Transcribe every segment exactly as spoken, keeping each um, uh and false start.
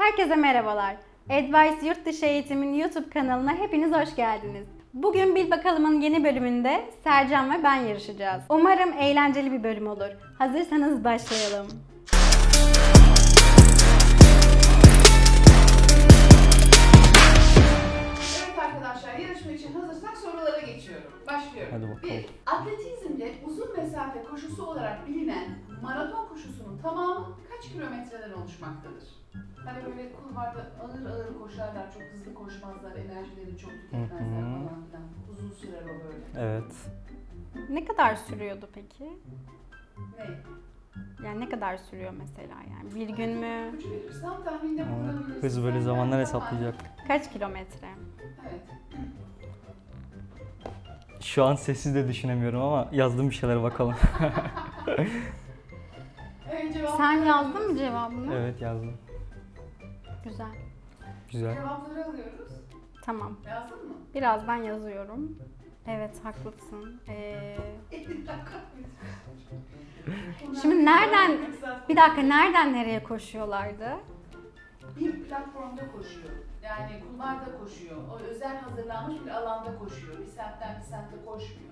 Herkese merhabalar. Advice Yurtdışı Eğitim'in YouTube kanalına hepiniz hoş geldiniz. Bugün Bil Bakalım'ın yeni bölümünde Sercan ve ben yarışacağız. Umarım eğlenceli bir bölüm olur. Hazırsanız başlayalım. Evet arkadaşlar, yarışma için hazırsak sorulara geçiyorum. Başlıyorum. Hadi bakalım. bir. Atletizmde uzun mesafe koşusu olarak bilinen maraton koşusunun tamamı kaç kilometreden oluşmaktadır? Hani böyle kulvarda ağır ağır koşarlar, çok hızlı koşmazlar, enerjilerini çok tüketmezler falan filan. Uzun sürer o böyle. Evet. Ne kadar sürüyordu peki? Ne? Yani ne kadar sürüyor mesela yani? Bir gün mü? İpucu verirsem tahminde Ama bulunabilirsin. hız böyle Sen zamanlar ben hesaplayacak. Kaç kilometre? Evet. Şu an sessiz de düşünemiyorum ama yazdım bir şeyler bakalım. Evet, cevapları Sen yazdın alıyoruz. mı cevabını? Evet yazdım. Güzel. Güzel. Cevapları alıyoruz. Tamam. Yazdın mı? Birazdan yazıyorum. Evet, haklısın. Ee, elli dakika. Şimdi nereden, bir dakika nereden nereye koşuyorlardı? Bir platformda koşuyor. Yani kulvarda koşuyor. O özel hazırlanmış bir alanda koşuyor. Bir semtten bir semte koşmuyor.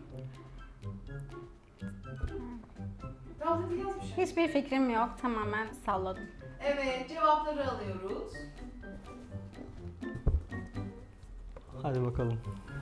Tamam, hadi yaz bir şey. Hiçbir fikrim yok. Tamamen salladım. Evet, cevapları alıyoruz. Hadi bakalım.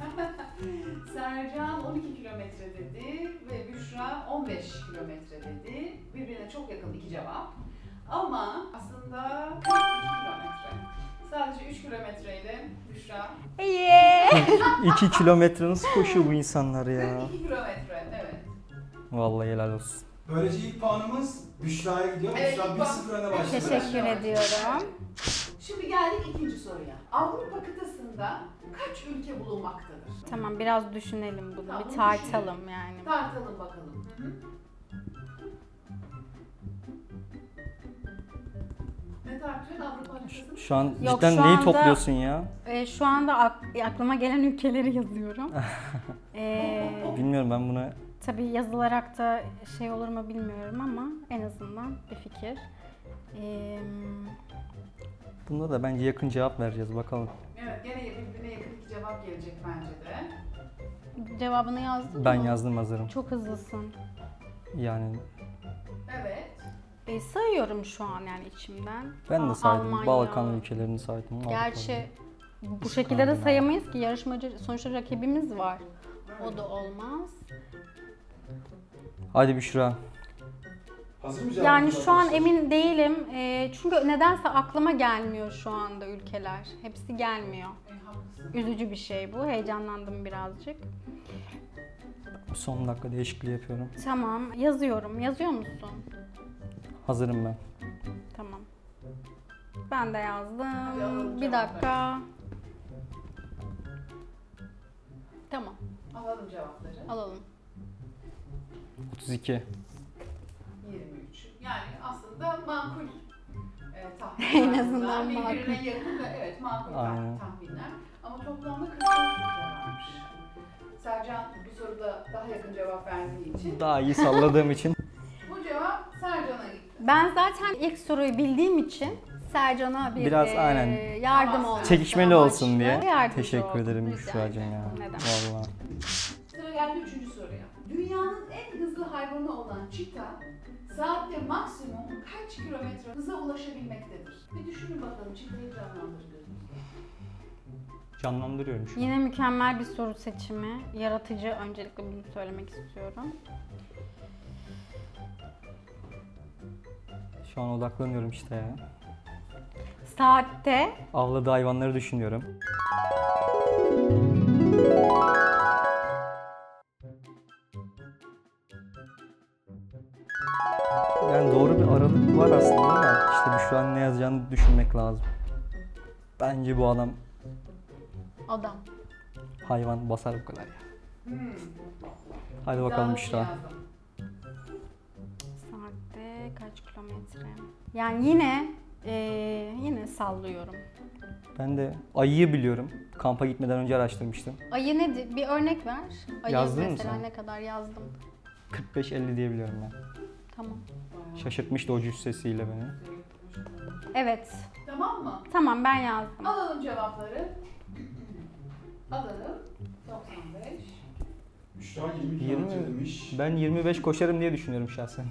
Sercan on iki kilometre dedi ve Büşra on beş kilometre dedi. Birbirine çok yakın iki cevap. Ama aslında kırk iki kilometre. Sadece üç kilometreyle Büşra. Yeah. iki kilometre nasıl koşuyor bu insanlar ya? kırk iki kilometre, evet. Vallahi helal olsun. Böylece ilk puanımız Büşra'ya gidiyor. Evet, Büşra ilk bir puan- sıfır öne başladı. Teşekkür ediyorum. Şimdi geldik ikinci soruya. Avrupa kıtasında kaç ülke bulunmaktadır? Tamam, biraz düşünelim bunu. Tamam, Bir tartalım yani. Tartalım bakalım. Hı hı. Ne tartıyorsun Avrupa kıtasında? Şu an Yok, cidden şu neyi anda- topluyorsun ya? Ee, şu anda ak- aklıma gelen ülkeleri yazıyorum. Ee, Bilmiyorum ben bunu. tabii yazılarak da şey olur mu bilmiyorum ama en azından bir fikir. Ee, Bunda da bence yakın cevap vereceğiz bakalım. Evet, gene birbirine yakın iki cevap gelecek bence de. cevabını yazdın Ben mı? yazdım hazırım. Çok hızlısın. Yani Evet. Ee, sayıyorum şu an yani içimden. ben Aa, de saydım. Almanya. Balkan ülkelerini saydım. Gerçi bu İspanya. şekilde de sayamayız ki, yarışmacı sonuçta rakibimiz var. O da olmaz. Hadi Büşra. Hazır mı cevap? Yani şu an emin değilim. Ee, çünkü nedense aklıma gelmiyor şu anda ülkeler. Hepsi gelmiyor. E, haklısın. Üzücü bir şey bu. Heyecanlandım birazcık. Son dakika değişikliği yapıyorum. Tamam, yazıyorum. Yazıyor musun? Hazırım ben. Tamam. Ben de yazdım. Hadi alalım Bir cevapları. dakika. Tamam, Alalım cevapları. alalım. otuz iki. yirmi üç. Yani aslında makul e, tahminler. En azından Birbirine makul. yakın ve evet makul Aynen. tahminler. Ama toplamda kırk dört ülke varmış. Sercan bu soruda daha yakın cevap verdiği için Daha iyi salladığım için. bu cevap Sercan'a gitti. Ben zaten ilk soruyu bildiğim için Sercan'a bir Biraz e, aynen yardım Tamam. olması Çekişmeli olsun amaçlı diye. yardımcı Teşekkür oldum. ederim Rica Büşra'cığım ya. ederim. Ne demek. Vallahi. Sıra geldi üçüncü soruya. Dünyanın en hızlı hayvanı olan çita saatte maksimum kaç kilometre hıza ulaşabilmektedir? Bir düşünün bakalım, çitayı canlandırın. Canlandırıyorum şu an. Yine mükemmel bir soru seçimi. Yaratıcı, öncelikle bunu söylemek istiyorum. Şu an odaklanıyorum işte ya. Saatte Avladığı hayvanları düşünüyorum. Yani doğru bir aralık var aslında da işte şu an ne yazacağını düşünmek lazım. Bence bu adam adam. hayvan basar bu kadar ya. Hmm. Hadi bakalım İddialı Büşra. yazdım. Saatte kaç kilometre? Yani yine e, yine sallıyorum. Ben de ayıyı biliyorum. Kampa gitmeden önce araştırmıştım. Ayı nedir? Bir örnek ver. Ayı Yazdın mı mesela sen? ne kadar yazdım. kırk beş elli diye biliyorum ben. Tamam. Şaşırtmıştı o cüssesiyle beni. Evet. Tamam mı? Tamam, ben yazdım. Alalım cevapları. Alalım. doksan beş. Büşra yirmi yirmi kilometre demiş. Ben yirmi beş koşarım diye düşünüyorum şahsen.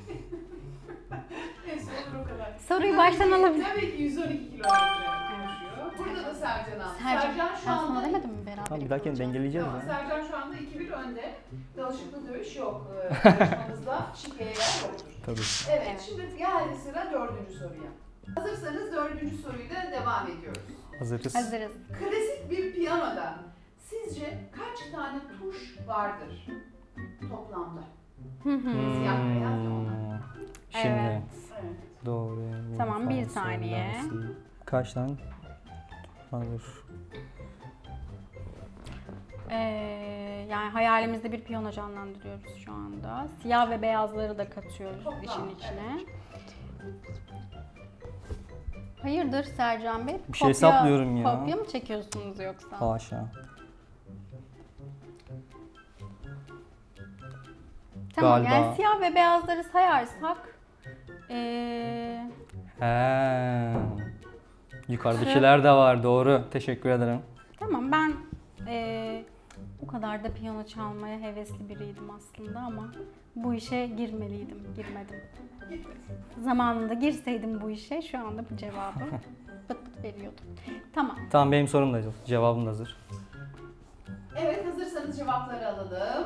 Neyse olur o kadar. Soruyu Tabii baştan ki- alabilir. Tabii ki yüz on iki kilometre koşuyor. Burada da Sercan aldı. Sercan şu ben sana anda... demedim mi beraber? Tamam, bir dahakine dengeleyeceğiz Tamam, ya. Sercan şu anda iki bir önde. Dalışıklı dövüş yok. Ee, Yarışmamızda şikeye yer yoktur. Tabii. Evet, Evet. şimdi geldi sıra dördüncü soruya. Hazırsanız dördüncü soruyla devam ediyoruz. Hazırız. Hazırız. Klasik bir piyanoda sizce kaç tane tuş vardır toplamda? Hı hı. Siyah beyaz ya onlar. Hmm. Şimdi Evet. Evet. doğru. mi, Tamam, fa, bir sol, saniye. la, si. Kaç tane? Hazır. Ee, yani hayalimizde bir piyano canlandırıyoruz şu anda. Siyah ve beyazları da katıyoruz Toplam, işin içine. evet. Hayırdır Sercan Bey? Bir şey hesaplıyorum ya. Kopya mı çekiyorsunuz yoksa? Haşa. Tamam, Galiba. yani siyah ve beyazları sayarsak ee, He. Yukarıdakiler de var, doğru. Teşekkür ederim. tamam ben ee, o kadar da piyano çalmaya hevesli biriydim aslında ama bu işe girmeliydim, girmedim. Zamanında girseydim bu işe şu anda bu cevabı pıt pıt veriyordum. Tamam. Tamam, benim sorum da hazır. Cevabım da hazır. Evet, hazırsanız cevapları alalım.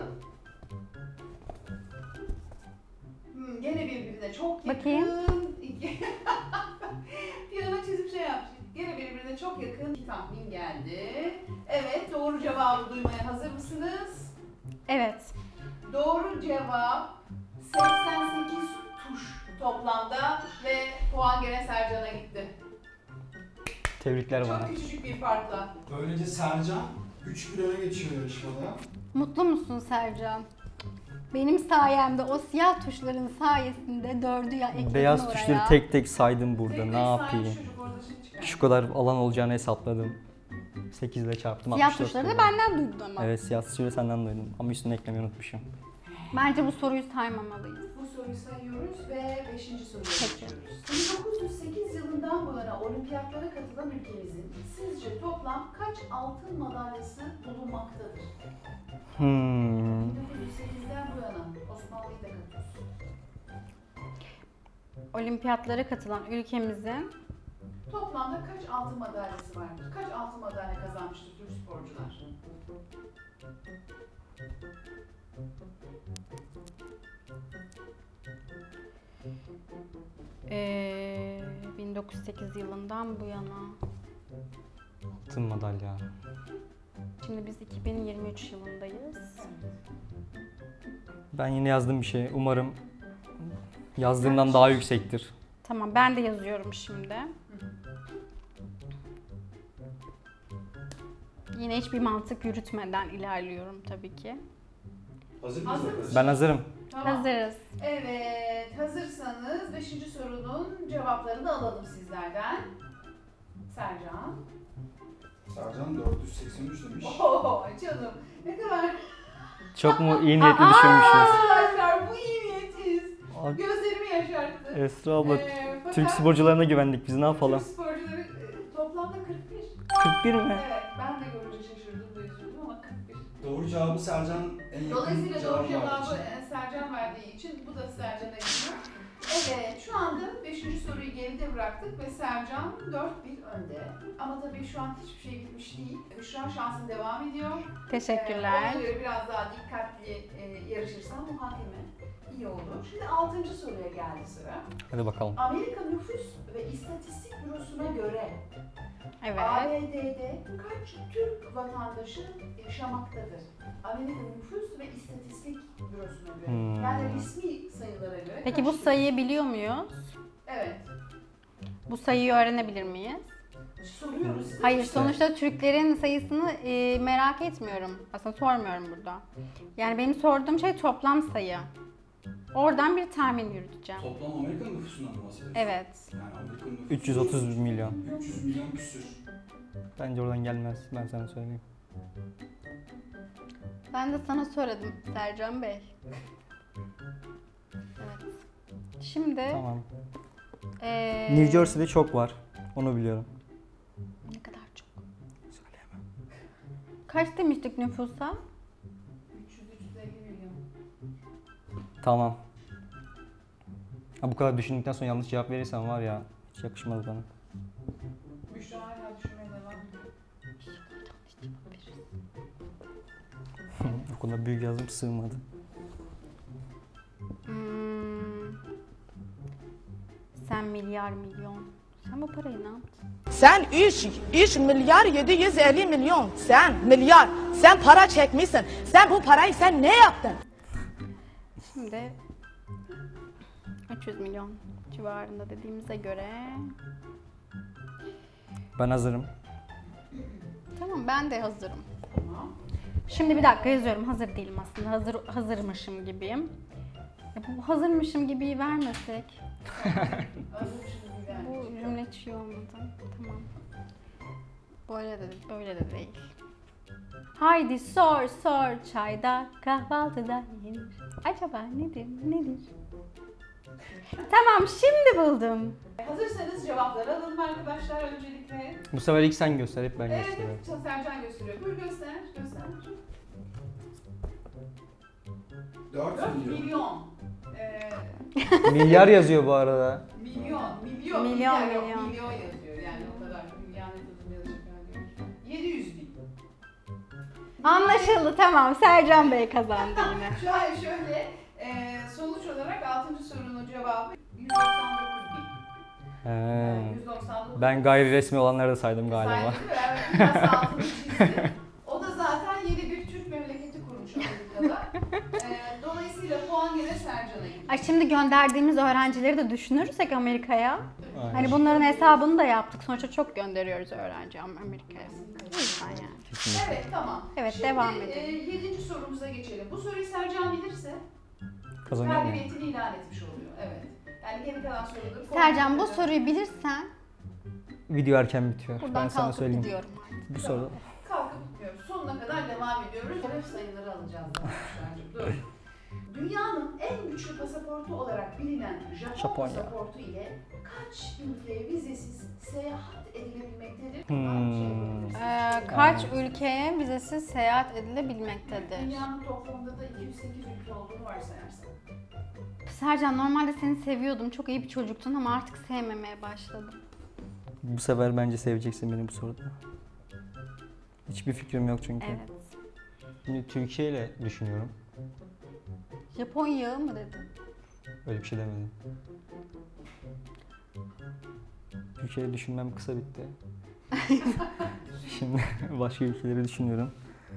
Hmm, gene birbirine çok yakın. Bakayım. Piyano çizip şey yapmış. Gene birbirine çok yakın bir tahmin geldi. Evet, doğru cevabı duymaya hazır mısınız? Evet. Doğru cevap seksen sekiz tuş toplamda ve puan gene Sercan'a gitti. Tebrikler bana. Çok küçücük bir farkla. Böylece Sercan üç bir öne geçiyor yarışmada. Mutlu musun Sercan? Benim sayemde o siyah tuşların sayesinde dördü ya ekledim Beyaz oraya. tuşları tek tek saydım burada. Tek tek Ne saymış yapayım? çocuk orada şimdi çıkar. Şu kadar alan olacağını hesapladım. sekiz ile çarptım. Siyah altmış dört tuşları da oldu. benden duydun ama. Evet, siyah tuşları senden duydum. Ama üstüne eklemeyi unutmuşum. Bence bu soruyu saymamalıyız. Bu soruyu sayıyoruz ve beşinci soruya Peki. geçiyoruz. bin dokuz yüz sekiz yılından bu yana olimpiyatlara katılan ülkemizin sizce toplam kaç altın madalyası bulunmaktadır? Hmm. bin dokuz yüz sekizden bu yana Osmanlı'yı da katıyoruz. Olimpiyatlara katılan ülkemizin Toplamda kaç altın madalyası vardır? Kaç altın madalya kazanmıştır Türk sporcular? eee, bin dokuz yüz sekiz yılından bu yana. Altın madalya. Şimdi biz iki bin yirmi üç yılındayız. Ben yine yazdım bir şey. Umarım yazdığımdan daha yüksektir. Tamam, ben de yazıyorum şimdi. Yine hiçbir mantık yürütmeden ilerliyorum tabii ki. Hazır mıyız Hazır arkadaşlar? Ben hazırım. Tamam. Hazırız. Evet, hazırsanız beşinci sorunun cevaplarını alalım sizlerden. Sercan. Sercan dört yüz seksen üç demiş. Oo canım, ne kadar... Çok mu iyi niyetli Aa! düşünmüşüz? Arkadaşlar bu iyi niyetiz. Aa, Gözlerimi yaşarttı. Esra abla, Ee, fakat Türk sporcularına güvendik, biz ne yapalım? Türk sporcuları e, toplamda kırk bir. kırk bir mi? Evet, ben de görünce şaşırdım ve üzüldüm ama kırk bir. Doğru cevabı Sercan en yakın Dolayısıyla cevap doğru cevabı verdiği için. e, Sercan verdiği için bu da Sercan'a gidiyor. Evet, şu anda beşinci soruyu geride bıraktık ve Sercan dört bir önde. Ama tabii şu an hiçbir şey bitmiş değil. Şu an şansın devam ediyor. Teşekkürler. Ee, ona göre biraz daha dikkatli e, yarışırsan muhakeme iyi olur. Şimdi altıncı soruya geldi sıra. Hadi bakalım. Amerika Nüfus ve İstatistik Bürosu'na göre Evet. A B D'de kaç Türk vatandaşı yaşamaktadır? Amerika Nüfus ve İstatistik Bürosu'na göre. Hmm. Yani resmi sayılara göre. Peki kaç bu Türk? sayıyı biliyor muyuz? Evet. Bu sayıyı öğrenebilir miyiz? Soruyoruz size. Hayır, İşte. sonuçta Türklerin sayısını e, merak etmiyorum. Aslında sormuyorum burada. Yani benim sorduğum şey toplam sayı. Oradan bir tahmin yürüteceğim. Toplam Amerika nüfusundan mı bahsediyorsun? Evet. Yani Amerika nüfusu üç yüz otuz milyon. üç yüz milyon küsür. Bence oradan gelmez, ben sana söyleyeyim. Ben de sana söyledim Sercan Bey. Evet. Şimdi Tamam. e, New Jersey'de çok var. Onu biliyorum. Ne kadar çok. Söyleyemem. Kaç demiştik nüfusa? üç yüz üç yüz elli milyon. Tamam. Ha, bu kadar düşündükten sonra yanlış cevap verirsen var ya hiç yakışmaz bana. Büşra hala düşünmeye devam ediyor. Bu kadar büyük yazdım sığmadı. Hmm. Sen milyar milyon. Sen bu parayı ne yaptın? Sen üç, üç milyar yedi yüz elli milyon. Sen milyar. Sen para çekmişsin. Sen bu parayı sen ne yaptın? Şimdi üç yüz milyon civarında dediğimize göre Ben hazırım. tamam ben de hazırım. Tamam. Şimdi bir dakika yazıyorum. Hazır değilim aslında. Hazır hazırmışım gibiyim. Ya bu hazırmışım gibi vermesek. Hazırmışım gibi yani. Bu cümle hiç iyi olmadı. Tamam. Böyle de böyle de değil. Haydi sor sor çayda kahvaltıda yenir. Acaba nedir nedir? Tamam şimdi buldum. Hazırsanız cevapları alalım arkadaşlar öncelikle. Bu sefer ilk sen göster, hep ben Evet, gösteriyorum. evet, Sercan gösteriyor. Buyur göster, göster. dört dört milyon. milyon. Ee, Milyar yazıyor bu arada. milyon, milyon, Milyon, milyar yok, milyon. milyon yazıyor. Yani o kadar milyon yazıyor, yazacak hali yok. yedi yüz bin. Anlaşıldı tamam. Sercan Bey kazandı yine. Şöyle şöyle, e, sonuç olarak altıncı sorunun cevabı yüz doksan dokuz bin. He. yüz doksan dokuz Ben gayri resmi olanları da saydım galiba. Saydım ve evet, biraz altını çizdi. O da zaten yeni bir Türk memleketi kurmuş Amerika'da. E, dolayısıyla puan gene Sercan'a gidiyor. Ay şimdi gönderdiğimiz öğrencileri de düşünürsek Amerika'ya. Aynen. Hani bunların hesabını da yaptık. Sonuçta çok gönderiyoruz öğrenci Amerika'ya. O yüzden yani. Kesinlikle. Evet tamam. Evet, Şimdi, devam e, edelim. yedinci sorumuza geçelim. Bu soruyu Sercan bilirse Kazanıyor mu? galibiyetini ilan etmiş oluyor. Evet. Yani geri kalan soruları... Sercan bu puanları- soruyu bilirsen Video erken bitiyor. buradan ben sana kalkıp söyleyeyim. gidiyorum. Bu soru. Kalkıp gitmiyoruz. Sonuna kadar devam ediyoruz. Hedef sayıları alacağız zaten Sercan'cığım. Dur. Dünyanın en güçlü pasaportu olarak bilinen Japon Japonya. pasaportu ile kaç ülkeye vizesiz seyahat edilebilmektedir? Hmm. Ee, kaç ülkeye vizesiz seyahat edilebilmektedir? Dünyanın toplamda da iki yüz sekiz ülke olduğunu varsayarsak. Sercan normalde seni seviyordum. Çok iyi bir çocuktun ama artık sevmemeye başladım. Bu sefer bence seveceksin beni bu soruda. Hiçbir fikrim yok çünkü. Evet. Şimdi Türkiye ile düşünüyorum. Japonya mı dedin? Öyle bir şey demedim. Türkiye'yi düşünmem kısa bitti. Şimdi başka ülkeleri düşünüyorum.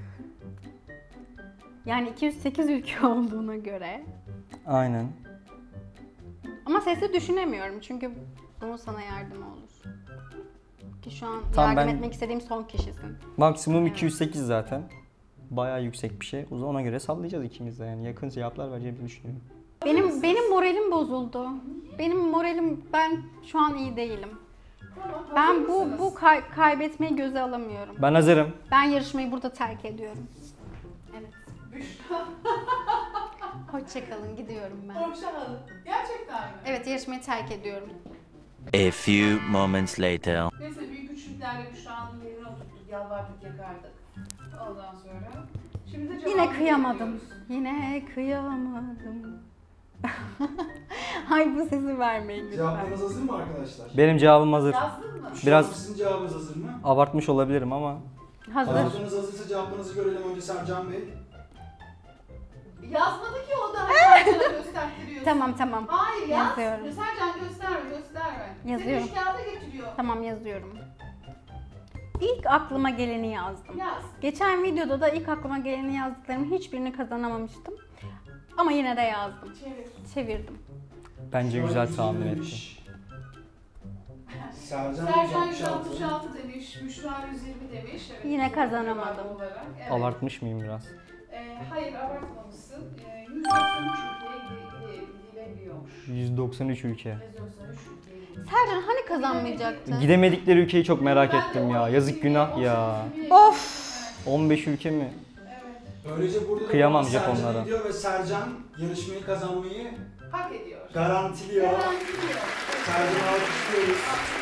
Yani iki yüz sekiz ülke olduğuna göre. Aynen. Ama sesli düşünemiyorum çünkü bunun sana yardımı olur. Ki şu an Tamam, yardım ben- etmek istediğim son kişisin. Maksimum Evet. iki yüz sekiz zaten. Bayağı yüksek bir şey. O zaman ona göre sallayacağız ikimiz de yani. Yakın cevaplar vereceğimizi düşünüyorum. Benim benim moralim bozuldu. Benim moralim ben şu an iyi değilim. Tamam, hazır Ben bu mısınız? bu kay- kaybetmeyi göze alamıyorum. Ben hazırım. Ben yarışmayı burada terk ediyorum. Evet. Büşra, Hoşçakalın gidiyorum ben. Hoşçakalın. Gerçekten mi? Evet yarışmayı terk ediyorum. A few moments later. Neyse büyük güçlüklerle Büşra'nın yerine oturttuk, yalvardık, yakardık. Ondan sonra... Şimdi de Yine cevabını kıyamadım. bekliyoruz. Yine kıyamadım. Ay bu sesi vermeyin lütfen. Cevaplarınız hazır mı arkadaşlar? Benim cevabım hazır. Yazdın mı? Büşra Biraz- Hanım, sizin cevabınız hazır mı? Abartmış olabilirim ama Hazır. Cevaplarınız hazırsa cevaplarınızı görelim önce Sercan Bey. Yazmadı ki o da Sercan'a gösteriyorsun. Tamam tamam. Hayır yaz. Yazıyorum. Sercan gösterme gösterme. Yazıyorum. Seni üç kağıda getiriyor. Tamam yazıyorum. İlk aklıma geleni yazdım. Yaz. Geçen videoda da ilk aklıma geleni yazdıklarımın hiçbirini kazanamamıştım. Ama yine de yazdım. Çevir. Çevirdim. bence Şöyle güzel yüz tahmin yirmi ettim. demiş. Sercan Sercan yüz yüz altmış altmış altı. altı demiş, Büşra yüz yirmi demiş. Evet, Yine bu kazanamadım. cevap olarak. Evet. Abartmış mıyım biraz? Ee, hayır abartmamışsın. Ee, yüz doksan üç ülkeye gide- gide- gidilebiliyormuş. yüz doksan üç ülke. yüz doksan üç ülkeye gidilebiliyormuş. Sercan hani kazanmayacaktın? Gidemedikleri ülkeyi çok merak Ben de ettim on ya. iki Yazık bin, günah on ya. sekiz bin Of! Evet. on beş ülke mi? Evet. Böylece burada da Kıyamam puan Sercan'a Japonlara. gidiyor ve Sercan yarışmayı kazanmayı Hak ediyor. garantiliyor. Garantiliyor. Sercan'ı alkışlıyoruz. Alkışlıyoruz.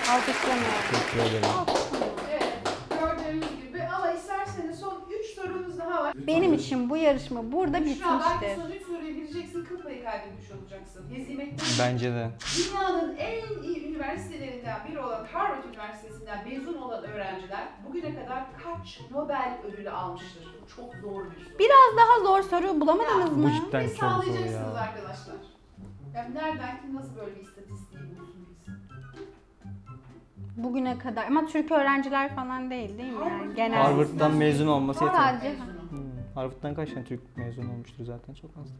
Alkışlamıyorum. Teşekkür ederim. Evet, gördüğünüz gibi ama isterseniz son üç sorumuz daha var. Benim için bu yarışma burada Şu an belki bitmiştir. son üç soruyu bileceksin, kıl payı kaybetmiş olacaksın. Hezimetten. Bence de. Dünyanın en iyi üniversitelerinden biri olan Harvard Üniversitesi'nden mezun olan öğrenciler bugüne kadar kaç Nobel ödülü almıştır? Bu çok zor bir soru. Biraz daha zor soru bulamadınız Bu mı? cidden Ne çok zor sağlayacaksınız ya. arkadaşlar? Yani nereden kim nasıl böyle bir istatistiği bulsun biz? Bugüne kadar ama Türk öğrenciler falan değil değil mi yani? Harvard Genel. Harvard'dan mezun olması yeter. Sadece. Mezunu. Hmm, Harvard'dan kaç tane Türk mezun olmuştur zaten, çok az.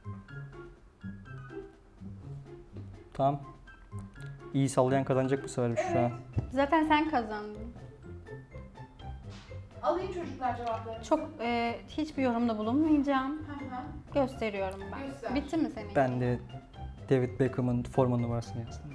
Tamam. İyi sallayan kazanacak bu sefer şu an. Zaten sen kazandın. Alayım çocuklar cevaplarını. Çok e, hiçbir yorumda bulunmayacağım. Hı hı. Gösteriyorum ben. Göster. Bitti mi senin? Ben de David Beckham'ın forma numarasını yazdım.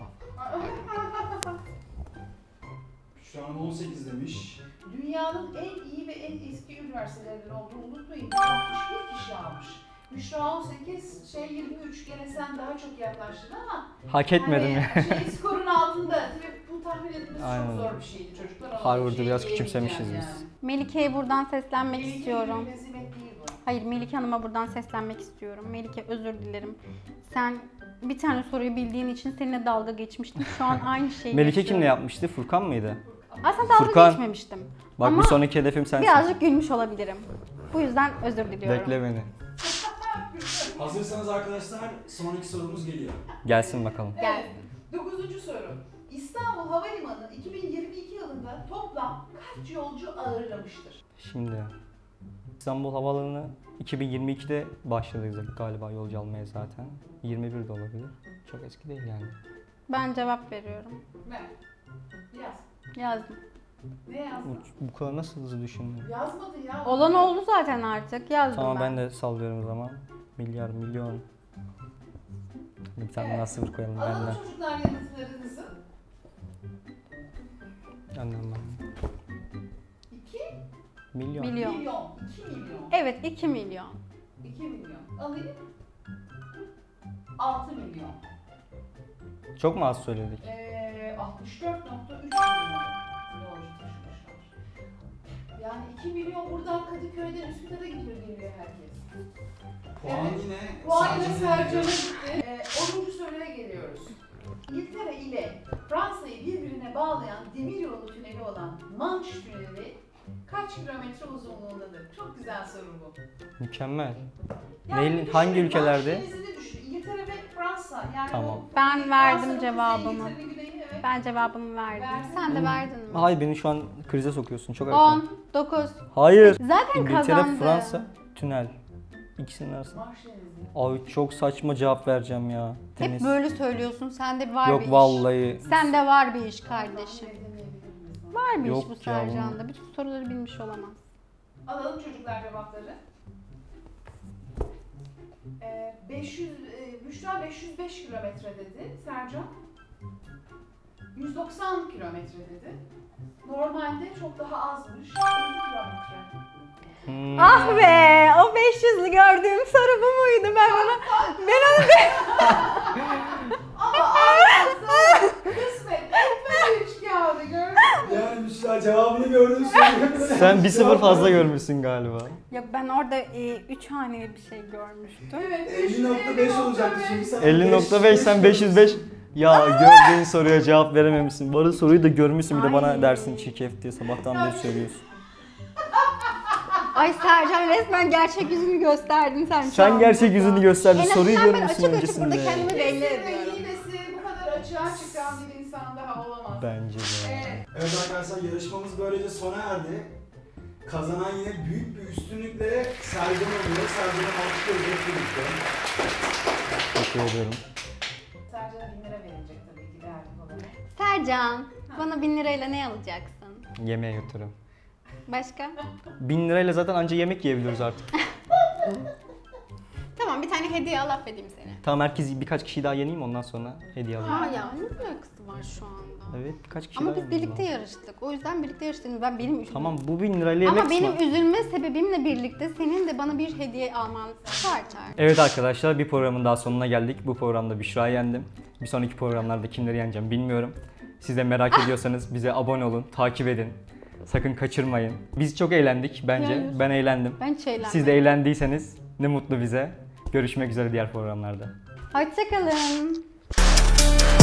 Şu an on sekiz demiş. Dünyanın en iyi ve en eski üniversitelerinden olduğunu unutmayın. altmış bir kişi almış. Büşra on sekiz, şey yirmi üç, gene sen daha çok yaklaştın ama Hak etmedim ya. hani şey skorun altında. Tabii bu tahmin etmesi Aynen. çok zor bir şeydi çocuklar. Ona Harvard'ı şey biraz diyemeyeceğim küçümsemişiz biz. yani. Melike'ye buradan seslenmek Melike istiyorum. bir rezimet değil bu. Hayır, Melike Hanım'a buradan seslenmek istiyorum. Melike, özür dilerim. Sen bir tane soruyu bildiğin için seninle dalga geçmiştim. Şu an aynı şeyi Melike yaşıyorum. kimle yapmıştı? Furkan mıydı? Aslında dalga Furkan. geçmemiştim. Bak Ama bir sonraki hedefim sensin. birazcık gülmüş olabilirim. Bu yüzden özür diliyorum. Bekle beni. Hazırsanız arkadaşlar sonraki sorumuz geliyor. Gelsin bakalım. Gel. Dokuzuncu soru. İstanbul Havalimanı iki bin yirmi iki yılında toplam kaç yolcu ağırlamıştır? Şimdi İstanbul Havaalanı iki bin yirmi ikide başladık galiba yolcu almaya zaten. yirmi bir de olabilir. Çok eski değil yani. Ben cevap veriyorum. Ne? Yaz. Yazdım. Ne yazdın? Bu, bu kadar nasıl hızlı düşündün? Yazmadı ya. Olan oldu zaten artık. Yazdım Tamam ben. ben de sallıyorum o zaman. Milyar, milyon. Bir tane Evet. daha sıfır koyalım benden. Alalım çocuklar yanıtlarınızı. Annem ben. iki Milyon. Milyon. milyon. iki milyon. Evet, iki milyon. iki milyon. Alayım. altı milyon. Çok mu az söyledik? Ee, altmış dört nokta üç milyon yolcu taşımışlar. Yani iki milyon buradan Kadıköy'den Üsküdar'a gidiyor geliyor herkes. Puan Evet. yine Bu aynı Sercan'a Sercan'a gidiyor. gitti. Ee, onuncu soruya geliyoruz. İngiltere ile Fransa'yı birbirine bağlayan demiryolu tüneli olan Manş Tüneli kaç kilometre uzunluğundadır? Çok güzel soru bu. Mükemmel. Yani Neyin- bir düşün, hangi ülkelerde? Manş Denizi'ni düşün. İngiltere ve Fransa. Yani Tamam. o- Ben verdim Fransa'nın cevabımı. kuzeyi, İngiltere'nin güneyi, evet. Ben cevabımı verdim. Verdin Sen de mi? verdin mi? Hayır beni şu an krize sokuyorsun. Çok erken. on, dokuz. Hayır. Zaten İngiltere, kazandı. Fransa, tünel. İkisinin arasında. Manş Denizi. Abi çok saçma cevap vereceğim ya. Hep Tenis. böyle söylüyorsun. Sende var bir Yok iş. vallahi. Sende var bir iş kardeşim. Tahmin edemeyebiliriz. Var bir Yok iş bu ya, Sercan'da. Bütün soruları bilmiş olamaz. Alalım çocuklar cevapları. Ee, beş yüz, e, Büşra beş yüz beş kilometre dedi. Sercan yüz doksan kilometre dedi. Normalde çok daha azmış. elli kilometre. Hmm. Ah be! O beş yüzlü gördüğüm soru bu muydu? Ben onu ben onu Ama ağzı kısmet etmedi üç kağıdı gördün mü? Yani Büşra cevabını gördün soruyor. Sen bir sıfır fazla görmüşsün galiba. Ya ben orada e, üç haneli bir şey görmüştüm. Evet. elli nokta beş olacaktı çünkü sen elli nokta beş sen beş yüz beş. Ya gördüğün soruya cevap verememişsin. Bari soruyu da görmüşsün bir de bana Ay. dersin çirkef diye sabahtan beri söylüyorsun. Ay Sercan resmen gerçek yüzünü gösterdin sen. şu Sen an gerçek burada. yüzünü gösterdin. En Soruyu azından ben görmüşsün açık açık burada öncesinde. kendimi belli Kesin ve ediyorum. hilesi bu kadar açığa çıkan bir insan daha olamaz. Bence de. Evet. Evet arkadaşlar yarışmamız böylece sona erdi. Kazanan yine büyük bir üstünlükle Sercan oluyor. Sercan'a alkışlıyoruz hep birlikte. Teşekkür ediyorum. Sercan'a bin lira verilecek tabii ki değerli olarak. Sercan, bana bin lirayla ne alacaksın? Yemeğe götürüyorum. Başka? Bin lirayla zaten anca yemek yiyebiliyoruz artık. Tamam, bir tane hediye al, affedeyim seni. Tamam herkes birkaç kişi daha yeneyim ondan sonra hediye alayım. Ha ya, ne alakası var şu anda? Evet birkaç kişi Ama daha biz yeneyim birlikte o zaman. yarıştık. O yüzden birlikte yarıştığımız ben benim üzülmem. Tamam bu bin lirayla yemek Ama benim ısmar- üzülme sebebimle birlikte senin de bana bir hediye alman şart. Evet arkadaşlar bir programın daha sonuna geldik. Bu programda Büşra'yı yendim. Bir sonraki programlarda kimleri yeneceğim bilmiyorum. Siz de merak ediyorsanız bize abone olun, takip edin. Sakın kaçırmayın. Biz çok eğlendik bence. Hayır. Ben eğlendim. Ben hiç eğlenmedim. Siz de eğlendiyseniz ne mutlu bize. Görüşmek üzere diğer programlarda. Hoşçakalın.